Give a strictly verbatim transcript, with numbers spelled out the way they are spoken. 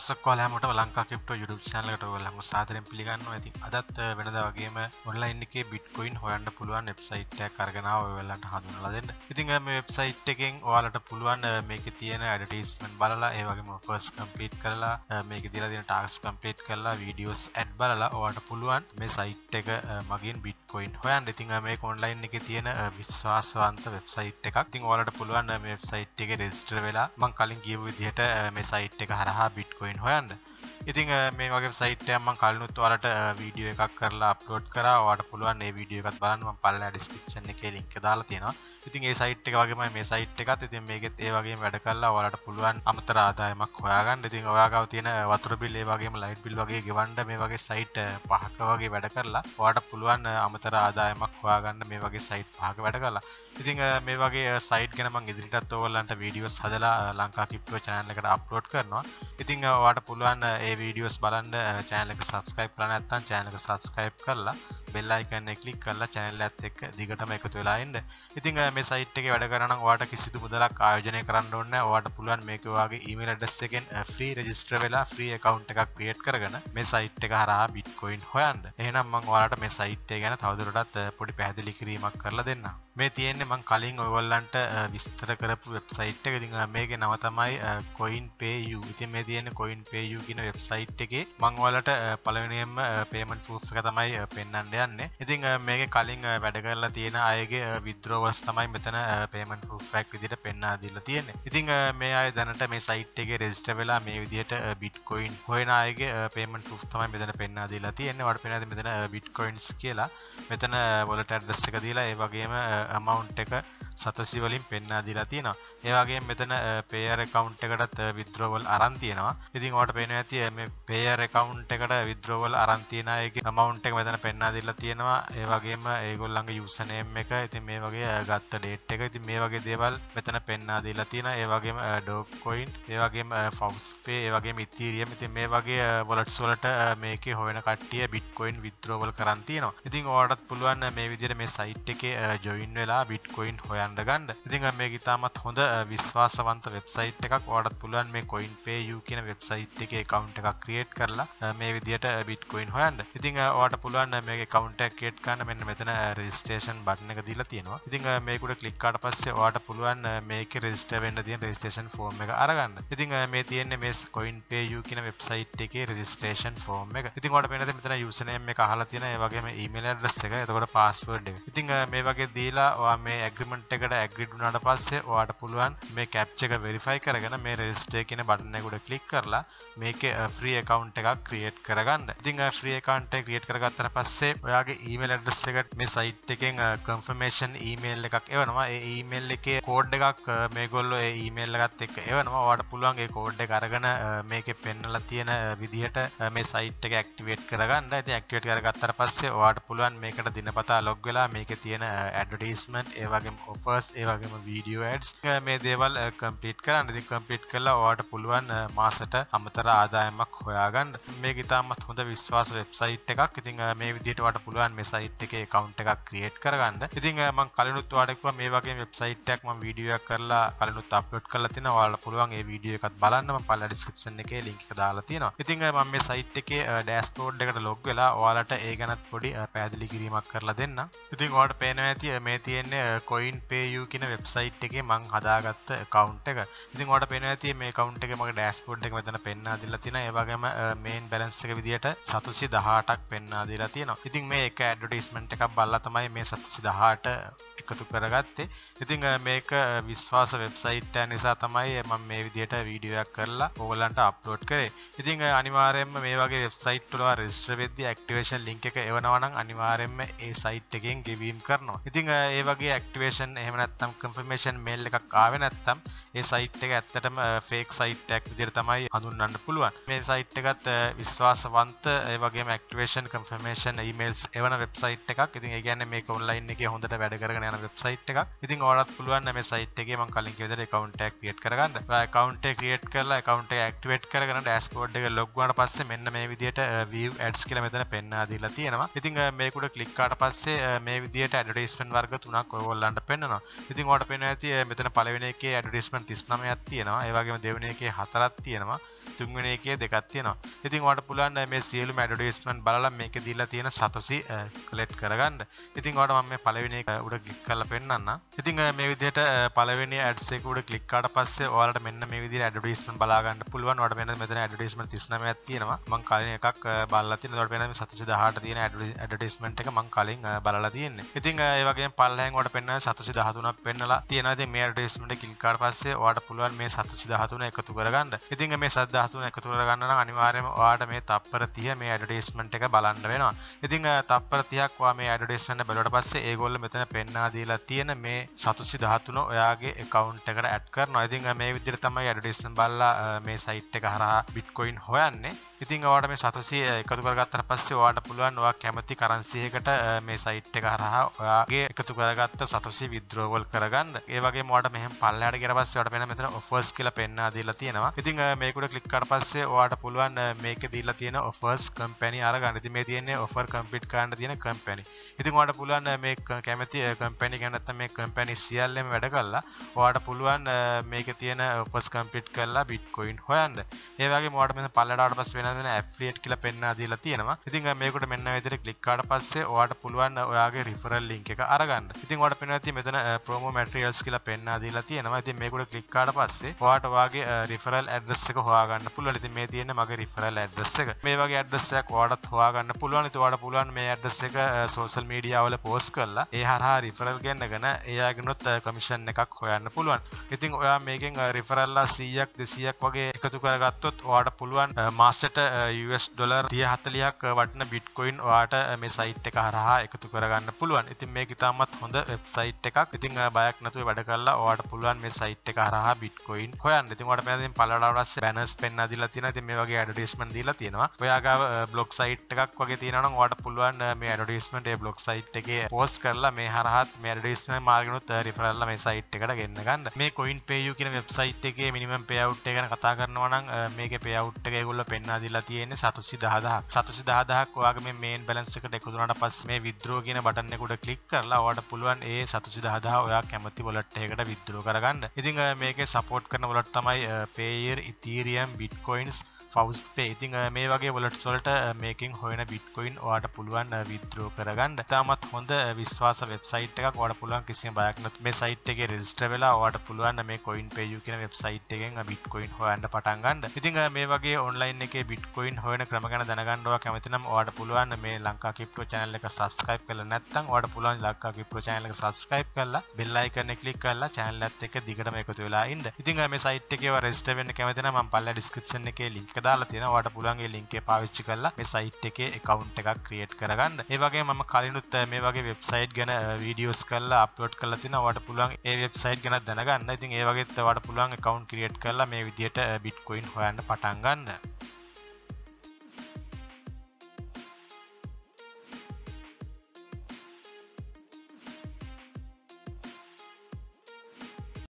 දවසක් ඔයාලා හැමෝටම ලංකා ක්‍රිප්ටෝ YouTube channel එකට ඔයාලා හැමෝම සාදරයෙන් පිළිගන්නවා. ඉතින් අදත් වෙනදා වගේම ඔන්ලයින් එකේ Bitcoin හොයන්න පුළුවන් වෙබ්සයිට් එකක් අරගෙන ආවා ඔයාලන්ට හඳුන්වලා දෙන්න. ඉතින් මේ වෙබ්සයිට් එකෙන් ඔයාලට පුළුවන් මේකේ තියෙන ඇඩ්වර්ටයිස්මන්ට් බලලා ඒ වගේම offers complete කරලා මේකේ දීලා තියෙන tasks complete කරලා videos add බලලා ඔයාලට පුළුවන් මේ site එක මගින් Bitcoin හොයන්න. ඉතින් මේක ඔන්ලයින් එකේ තියෙන විශ්වාසවන්ත වෙබ්සයිට් එකක්. ඉතින් ඔයාලට පුළුවන් මේ වෙබ්සයිට් එකේ රෙජිස්ටර් වෙලා මම කලින් කියපු විදිහට මේ site එක හරහා Bitcoin හොයන්න. ඉතින් මේ වගේ සයිට් එකක් මම කලිනුත් ඔයාලට වීඩියෝ එකක් කරලා අප්ලෝඩ් කරා. ඔයාලට පුළුවන් මේ වීඩියෝ එකත් බලන්න. මම පල්ලෙහා ඩිස්ක්‍රිප්ෂන් එකේ link එක දාලා තියෙනවා. ඉතින් මේ සයිට් එක වගේමයි මේ සයිට් එකත්. ඉතින් මේකෙත් ඒ වගේම වැඩ කරලා ඔයාලට පුළුවන් අමතර ආදායමක් හොයාගන්න. ඉතින් ඔයා ගාව තියෙන වතුර බිල් ඒ වගේම ලයිට් බිල් වගේ ගෙවන්න මේ වගේ සයිට් පහක වගේ වැඩ කරලා ඔයාලට පුළුවන් අමතර ආදායමක් හොයාගන්න මේ වගේ සයිට් පහක වැඩ කරලා. ඉතින් මේ වගේ සයිට් ගැන මම ඉදිරියටත් ඔයාලන්ට වීඩියෝස් හදලා ලංකා ක්‍රිප්ටෝ channel එකට අප්ලෝඩ් කරනවා. ඉතින් ඔයාලට පුළුවන් ඒ වීඩියෝස් බලන්න channel එක subscribe කරලා නැත්නම් channel එක subscribe කරලා bell icon එක click කරලා channel එකත් එක්ක දිගටම එකතු වෙලා ඉන්න. ඉතින් මේ site එකේ වැඩ කරන නම් ඔයාලට කිසිදු මුදලක් ආයෝජනය කරන්න ඕනේ නැහැ. ඔයාලට පුළුවන් මේකේ ඔයාගේ email address එකෙන් free register වෙලා free account එකක් create කරගෙන මේ site එක හරහා Bitcoin හොයන්න. එහෙනම් මම ඔයාලට මේ site එක ගැන තවදුරටත් පොඩි පැහැදිලි කිරීමක් කරලා දෙන්නම්. මේ තියෙන්නේ මම කලින් ඔයගොල්ලන්ට විස්තර කරපු වෙබ්සයිට් එක. ඉතින් මේකේ නම තමයි CoinPayu. ඉතින් මේ තියෙන්නේ CoinPayu කියන වෙබ්සයිට් එකේ මම ඔයාලට පළවෙනියෙන්ම payment proof එක තමයි පෙන්වන්න යන්නේ. ඉතින් මේකේ කලින් වැඩ කරලා තියෙන අයගේ withdrawals තමයි මෙතන payment proof එකක් විදිහට පෙන්වා දීලා තියෙන්නේ. ඉතින් මේ අය දැනට මේ site එකේ register වෙලා මේ විදිහට Bitcoin හොයන අයගේ payment proof තමයි මෙතන පෙන්වා දීලා තියෙන්නේ. ඔයාලට පෙන්වන්නේ මෙතන Bitcoins කියලා. මෙතන wallet address එක දීලා ඒ වගේම amount එක සතොසි වලින් පෙන්වා දීලා තියෙනවා. ඒ වගේම මෙතන payer account එකටත් withdrawal අරන් තියෙනවා. ඉතින් ඔයාලට පේනවා ඇති මේ payer account එකට withdrawal අරන් තියෙන අයගේ amount එක මෙතන පෙන්වා දීලා තියෙනවා. ඒ වගේම ඒගොල්ලන්ගේ username එක, ඉතින් මේ වගේ ගත්ත date එක, ඉතින් මේ වගේ දේවල් මෙතන පෙන්වා දීලා තියෙනවා. ඒ වගේම Dogecoin, ඒ වගේම Fauxpay, ඒ වගේම Ethereum, ඉතින් මේ වගේ wallets වලට මේකේ හොයන කට්ටිය Bitcoin withdrawal කරන් තියෙනවා. ඉතින් ඔයාලටත් පුළුවන් මේ විදිහට මේ site එකේ join වෙලා Bitcoin හොයන්න ගන්න. ඉතින් මේක ඉතාමත් හොඳ විශ්වාසවන්ත වෙබ්සයිට් එකක්. ඔයාලට පුළුවන් මේ CoinPayu කියන වෙබ්සයිට් එකේ account එකක් create කරලා මේ විදිහට Bitcoin හොයන්න. ඉතින් ඔයාලට පුළුවන් මේක account එකක් create කරන්න මෙන්න මෙතන registration button එක දීලා තියෙනවා. ඉතින් මේක උඩ click කරාට පස්සේ ඔයාලට පුළුවන් මේකේ register වෙන්න තියෙන registration form එක අරගන්න. ඉතින් මේ තියෙන්නේ මේ CoinPayu කියන වෙබ්සයිට් එකේ registration form එක. ඉතින් ඔයාලට පේනද මෙතන username එක අහලා තියෙනවා. ඒ වගේම email address එක, එතකොට password එක. ඉතින් මේ වගේ දීලා ඔයා මේ agreement එකට agreed වුණාට පස්සේ ඔයාලට පුළුවන් මේ captcha එක verify කරගෙන මේ register කියන button එක උඩ click කරලා මේකේ free account එකක් create කරගන්න. ඉතින් free account එක create කරගත්තට පස්සේ ඔයාගේ email address එකට මේ site එකෙන් confirmation email එකක් එවනවා. ඒ email එකේ code එකක් මේගොල්ලෝ ඒ email එකත් එක්ක එවනවා. ඔයාලට පුළුවන් ඒ code එක අරගෙන මේකේ පෙන්නලා තියෙන විදිහට මේ site එක activate කරගන්න. ඉතින් activate කරගත්තට පස්සේ ඔයාලට පුළුවන් මේකට දිනපතා log වෙලා මේකේ තියෙන advertisement, ඒ වගේම offers, ඒ වගේම video ads මේ දේවල් complete කරන්න. ඉතින් complete කළා ඔයාලට පුළුවන් මාසෙට අමතර ආදායමක් හොයාගන්න. මේක ඉතාමත් හොඳ විශ්වාස වෙබ්සයිට් එකක්. ඉතින් මේ විදිහට ඔයාලට පුළුවන් මේ site එකේ account එකක් create කරගන්න. ඉතින් මම කලිනුත් ඔයාලට කිව්වා මේ වගේ වෙබ්සයිට් එකක් මම වීඩියෝ එකක් කරලා කලිනුත් අප්ලෝඩ් කරලා තිනවා. ඔයාලට පුළුවන් ඒ වීඩියෝ එකත් බලන්න. මම පල්ලා description එකේ link එක දාලා තියෙනවා. ඉතින් මම මේ site එකේ dashboard එකට log වෙලා ඔයාලට ඒ ගැනත් පොඩි පැහැදිලි කිරීමක් කරලා දෙන්නම්. ඉතින් ඔයාලට පේනවා ඇති මේ තියෙන්නේ CoinPayu කියන වෙබ්සයිට් එකේ මම හදාගත්ත account එක. ඉතින් ඔයාලට පේනවා ඇති මේ account එකේ මගේ dashboard එක මෙතන පෙන්වා දීලා තියෙනවා. ඒ වගේම main balance එක විදියට සතොසි දහඅටක් පෙන්වා දීලා තියෙනවා. ඉතින් මේ එක advertisement එකක් බලලා තමයි මේ සතොසි දහඅට එකතු කරගත්තේ. ඉතින් මේක විශ්වාස වෙබ්සයිට් එක නිසා තමයි මම මේ විදියට වීඩියෝ එකක් කරලා ඕගොල්ලන්ට අප්ලෝඩ් කරේ. ඉතින් අනිවාර්යයෙන්ම මේ වගේ වෙබ්සයිට් වල register වෙද්දී activation link එක එවනවා නම් අනිවාර්යයෙන්ම ඒ site එකෙන් ගෙවීම් කරනවා. ඉතින් ඒ වගේ activation එහෙම නැත්නම් confirmation mail එකක් ආවේ නැත්නම් ඒ site එක ඇත්තටම fake site එකක් විදිහට තමයි හඳුන්වන්න පුළුවන්. මේ site එකත් විශ්වාසවන්ත ඒ වගේම activation confirmation emails එවන website එකක්. ඉතින් ඒ කියන්නේ මේක online එකේ හොඳට වැඩ කරගෙන යන website එකක්. ඉතින් ඔයාලත් පුළුවන් මේ site එකේ මම කලින් කිව්ව විදිහට account එකක් create කරගන්න. ඔයා account එක create කරලා account එක activate කරගෙන dashboard එක log වුණාට පස්සේ මෙන්න මේ විදිහට view ads කියලා මෙතන පෙන්වා දීලා තියෙනවා. ඉතින් මේක උඩ click කරාට පස්සේ මේ විදිහට advertisement වර්ග තුනක් ඔයගොල්ලන්ට පෙන්නනවා. ඉතින් ඔයාලට පේනවා ඇති මෙතන පළවෙනි එකේ advertisement තිස් නවයක් තියෙනවා. ඒ වගේම දෙවෙනි එකේ හතරක් තියෙනවා. තුන්වෙනි එකේ දෙකක් තියෙනවා. ඉතින් ඔයාලට පුළුවන් මේ සියලුම ඇඩ්වර්ටයිස්මන්ට් බලලා මේකේ දීලා තියෙන සතොසි කලෙක්ට් කරගන්න. ඉතින් ඔයාලට මම මේ පළවෙනි එක උඩ ක්ලික් කරලා පෙන්නන්නම්. ඉතින් මේ විදිහට පළවෙනි ඇඩ්ස් එක උඩ ක්ලික් කරාට පස්සේ ඔයාලට මෙන්න මේ විදිහට ඇඩ්වර්ටයිස්මන්ට් බලා ගන්න පුළුවන්. ඔයාලට මෙන්න මෙතන ඇඩ්වර්ටයිස්මන්ට් තිස් නවයක් තියෙනවා. මම කලින් එකක් බලලා තියෙනවා. ඔයාලට වෙන මේ සතොසි දහඅට තියෙන ඇඩ්වර්ටයිස්මන්ට් එක මම කලින් බලලා තියෙන්නේ. ඉතින් ඒ වගේම පල්ලෙහෙන් ඔයාලට පෙන්නන සතොසි දහතුනක් පෙන්නලා තියෙනවා. ඉතින් මේ ඇඩ්වර්ටයිස්මන්ට් එක ක්ලික් කරාට පස්සේ ඔයාලට පුළුවන් මේ සතොසි දහතුන එකතු කරගන්න. ඉතින් මේ සතොසි දහතුන එකතු කරගන්න නම් අනිවාර්යයෙන්ම ඔයාලට මේ තප්පර තිහ මේ ඇඩ්වර්ටයිස්මන්ට් එක බලන්න වෙනවා. ඉතින් තප්පර තිහක් ඔයා මේ ඇඩ්වර්ටයිස්මන්ට් බැලුවට පස්සේ ඒගොල්ලෝ මෙතන පෙන්වා දීලා තියෙන මේ සතොසි දහතුන ඔයාගේ account එකට add කරනවා. ඉතින් මේ විදිහට තමයි ඇඩ්වර්ටයිස්මන්ට් බලලා මේ site එක හරහා Bitcoin හොයන්නේ. ඉතින් ඔයාලට මේ සතොසි එකතු කරගත්තාට පස්සේ ඔයාලට පුළුවන් ඔයා කැමති කරන්සි එකකට මේ site එක හරහා ඔයාගේ එකතු කරගත්ත සතොසි withdrawal කරගන්න. ඒ වගේම ඔයාලට මෙහෙම පල්ලෙහාට ගියට පස්සේ ඔයාලට මෙන්න මෙතන offers කියලා පෙන්වා දීලා තියෙනවා. ඉතින් මේක උඩ ක්ලික් කරාට පස්සේ ඔයාලට පුළුවන් මේකේ දීලා තියෙන offers company අරගන්න. ඉතින් මේ තියෙන්නේ offer complete කරන්න තියෙන company. ඉතින් ඔයාලට පුළුවන් මේ කැමති company එක නැත්නම් මේ company සියල්ලම වැඩ කරලා ඔයාලට පුළුවන් මේකේ තියෙන offers complete කරලා Bitcoin හොයන්න. ඒ වගේම ඔයාලට මෙන්න පල්ලෙහාට ආවට පස්සේ වෙන affiliate කියලා පෙන්වා දීලා තියෙනවා. ඉතින් මේකට මෙන්න මේ විදිහට ක්ලික් කරාට පස්සේ ඔයාලට පුළුවන් ඔයාගේ referral link එක අරගන්න. ඉතින් ඔයාලට පෙන්වලා තියෙන මෙතන promo materials කියලා පෙන්වා දීලා තියෙනවා. ඉතින් මේකට ක්ලික් කරාට පස්සේ ඔයාලට ඔයාගේ referral address එක හොයාගන්න පුළුවන්. ඉතින් මේ තියෙන්නේ මගේ referral address එක. මේ වගේ address එකක් ඔයාලට හොයාගන්න පුළුවන්. ඉතින් ඔයාලට පුළුවන් මේ address එක social media වල post කරලා ඒ හරහා referral ගෙන්නගෙන එයාගෙනුත් commission එකක් හොයන්න පුළුවන්. ඉතින් ඔයා මේකෙන් referral ලා සීයක් දෙසීයක් වගේ එකතු කරගත්තොත් ඔයාලට පුළුවන් මාසෙට U S ඩොලර් තිහ හතලිහක් වටින Bitcoin ඔයාලට මේ site එක හරහා එකතු කරගන්න පුළුවන්. ඉතින් මේක ඉතාමත් හොඳ website එකක්. ඉතින් බයක් නැතුව වැඩ කරලා ඔයාලට පුළුවන් මේ site එක හරහා Bitcoin හොයන්න. ඉතින් ඔයාලට මෙතනින් පළලවට පස්සේ banners පෙන්වා දීලා තියෙනවා. ඉතින් මේ වගේ advertisement දීලා තියෙනවා. ඔයාගාව blog site එකක් වගේ තියෙනවා නම් ඔයාලට පුළුවන් මේ advertisement ඒ blog site එකේ post කරලා මේ හරහාත් මේ advertisement මාර්ගෙනුත් referral ලා මේ site එකට ගෙන්න ගන්න. මේ CoinPayu කියන website එකේ minimum payout එක ගැන කතා කරනවා නම් මේකේ payout එක ඒගොල්ලෝ පෙන්වා දීලා තියෙන්නේ සතොසි දහදහක්. සතොසි දහදහක් ඔයාගේ මේ main balance එකට එකතු වුණාට පස්සේ මේ withdraw කියන බටන් එක උඩ click කරලා ඔයාලට පුළුවන් ඒ සතොසි දහදහ ඔයා කැමති wallet එකකට withdraw කරගන්න. ඉතින් මේකේ support කරන wallet තමයි Payeer, Ethereum, Bitcoins, Faustpay. ඉතින් මේ වගේ wallets වලට මේකෙන් හොයන Bitcoin ඔයාලට පුළුවන් withdraw කරගන්න. තාමත් හොඳ විශ්වාස website එකක්. ඔයාලට පුළුවන් කිසිම බයක් නැතුව මේ site එකේ register වෙලා ඔයාලට පුළුවන් මේ CoinPayu කියන website එකෙන් Bitcoin හොයන්න පටන් ගන්න. ඉතින් මේ වගේ online එකේ Bitcoin හොයන ක්‍රම ගැන දැනගන්න ඔයා කැමති නම් ඔයාලට පුළුවන් මේ ලංකා ක්‍රිප්ටෝ channel එක subscribe කරලා නැත්නම් ඔයාලට පුළුවන් ලංකා ක්‍රිප්ටෝ channel එක subscribe කරලා bell icon එක click කරලා channel එකත් එක්ක දිගටම එකතු වෙලා ඉන්න. ඉතින් මේ site එකේ ඔයා register වෙන්න කැමති නම් මම පල්ලා description එකේ link එක දාලා තියෙනවා. ඔයාලට පුළුවන් ඒ link එක පාවිච්චි කරලා මේ site එකේ account එකක් create කරගන්න. ඒ වගේම මම කලිනුත් මේ වගේ website ගැන videos කරලා upload කරලා තිනවා. ඔයාලට පුළුවන් ඒ website ගැන දැනගන්න. ඉතින් ඒ වගේත් ඔයාලට පුළුවන් account create කරලා මේ විදියට Bitcoin හොයන්න පටන් ගන්න.